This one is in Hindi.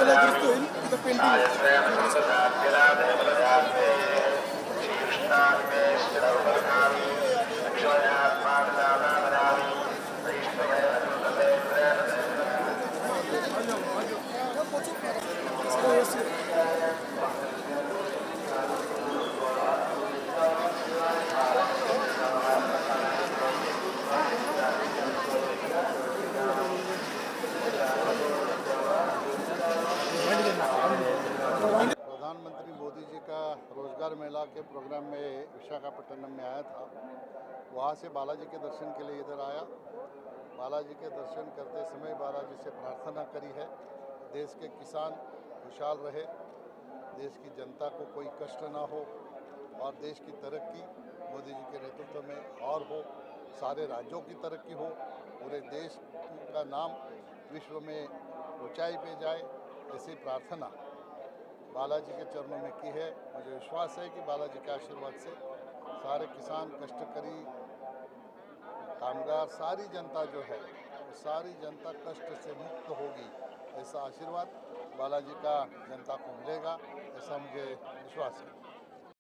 दुरुस्त होईल तिथं प्रधानमंत्री मोदी जी का रोजगार मेला के प्रोग्राम में विशाखापट्टनम में आया था। वहाँ से बालाजी के दर्शन के लिए इधर आया। बालाजी के दर्शन करते समय बालाजी से प्रार्थना करी है, देश के किसान खुशहाल रहे, देश की जनता को कोई कष्ट ना हो और देश की तरक्की मोदी जी के नेतृत्व में और हो, सारे राज्यों की तरक्की हो, पूरे देश का नाम विश्व में ऊंचाई पे जाए, ऐसी प्रार्थना बालाजी के चरणों में की है। मुझे विश्वास है कि बालाजी के आशीर्वाद से सारे किसान, कष्टकरी, कामगार, सारी जनता जो है वो सारी जनता कष्ट से मुक्त होगी, ऐसा आशीर्वाद बालाजी का जनता को मिलेगा, ऐसा मुझे विश्वास है।